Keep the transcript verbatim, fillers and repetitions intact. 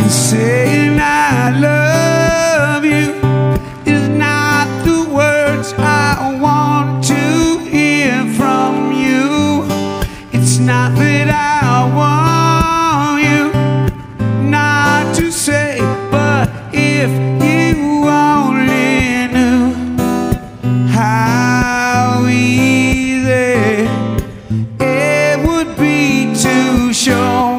Saying I love you is not the words I want to hear from you. It's not that I want you not to say, but if you only knew how easy it would be to show